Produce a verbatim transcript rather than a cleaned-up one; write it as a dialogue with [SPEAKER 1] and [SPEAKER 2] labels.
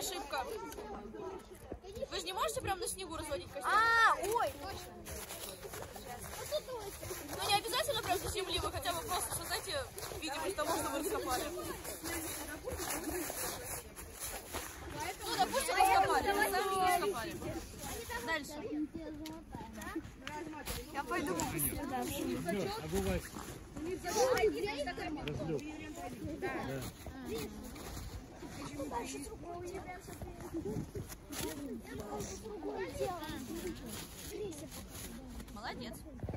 [SPEAKER 1] ошибка. Вы же не можете прям на снегу разводить костер?
[SPEAKER 2] А, ой, точно.
[SPEAKER 1] Ну не обязательно прям с земли, вы хотя бы просто создайте видимость того, что вы раскопали. Ну, допустим, раскопали, сами не раскопали. Дальше.
[SPEAKER 2] Я пойду.
[SPEAKER 1] Молодец.